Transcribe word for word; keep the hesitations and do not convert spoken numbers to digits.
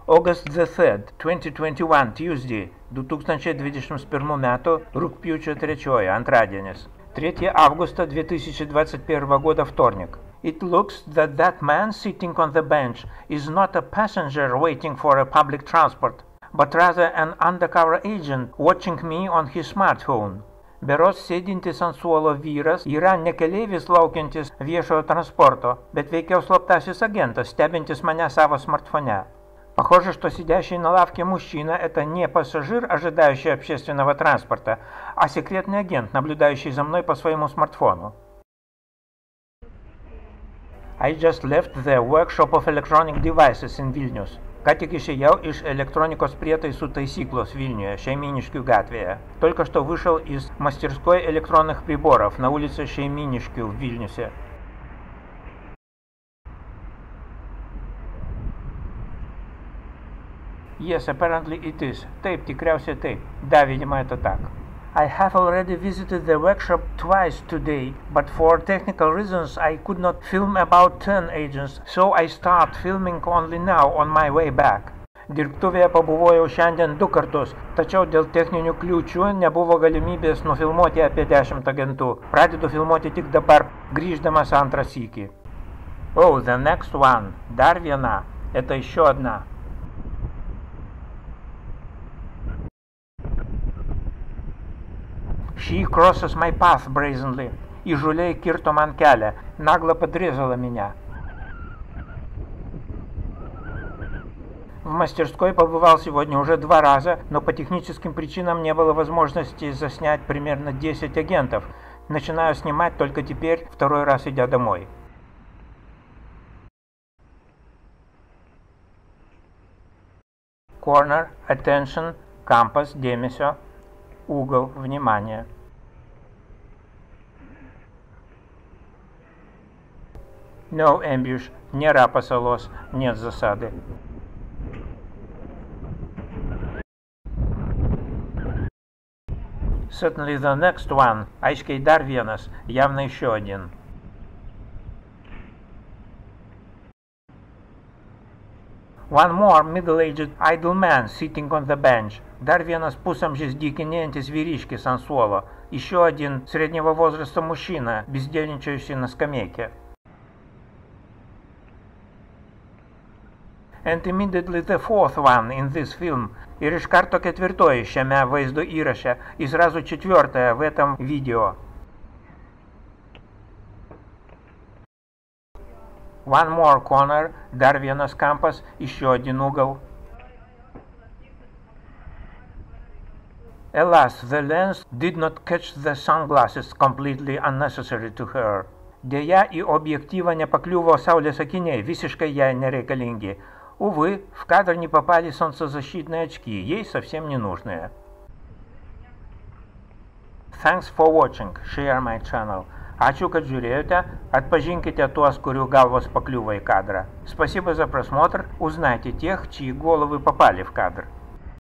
August the third, twenty twenty-one, Tuesday, du tūkstančiai dvidešimt pirmų metų рūпjūčio тречое, antradienis. третьего августа две тысячи двадцать первого года, вторник. It looks that that man sitting on the bench is not a passenger waiting for a public transport, but rather an undercover agent watching me on his smartphone. Berods sėdintis ant suolo vyras yra ne keleivis laukiantis viešojo transporto, bet veikiau slaptasis агентас, стебинtis меня сavo смартфоне. Похоже, что сидящий на лавке мужчина – это не пассажир, ожидающий общественного транспорта, а секретный агент, наблюдающий за мной по своему смартфону. I just left the workshop of electronic devices in Vilnius. Ką tik išėjau iš электроникos prietaisų taisyklos Vilniuje, Šeimyniškių gatvėje. Только что вышел из мастерской электронных приборов на улице Šeimyniškių в Вильнюсе. Yes, apparently it is. Taip, tikriausiai taip. Да, видимо, это так. I have already visited the workshop twice today, but for technical reasons I could not film about ten agents, so I start filming only now on my way back. Dirbtuvėje pabuvojau šiandien du kartus, tačiau dėl techninių kliūčių nebuvo galimybės nufilmuoti apie dešimt agentų. Pradedu filmuoti tik dabar, grįždamas antrą sykį. Oh, the next one. Dar viena. Это еще одна. She crosses my path brazenly. Įžūliai kirto man kelią, нагло подрезала меня. В мастерской побывал сегодня уже два раза, но по техническим причинам не было возможности заснять примерно десять агентов. Начинаю снимать только теперь, второй раз идя домой. Corner, attention, кампас, dėmesio, угол, внимание. No ambush, не рапасалос, нет засады. Certainly the next one, aiškiai dar vienas, явно еще один. One more middle-aged idle man sitting on the bench. Dar vienas pusamžis dykinėjantis vyriškis ant suolo. Еще один среднего возраста мужчина, бездельничающий на скамейке. And immediately the fourth one in this film. Ir iš karto ketvirtoji šiame vaizdo įraše, и сразу четвертая в этом видео. One more corner, dar vienas kampas, еще один угол. Alas, the lens did not catch the sunglasses, completely unnecessary to her. Deja, į объективą nepakliuvo saulės akiniai, visiškai jai nereikalingi. Увы, в кадр не попали солнцезащитные очки, ей совсем не нужные. Thanks for watching, share my channel. Ačiū, kad žiūrėjote, atpažinkite tuos, kurių galvos pakliuvo į kadrą. Спасибо за просмотр, узнайте тех, чьи головы попали в кадр.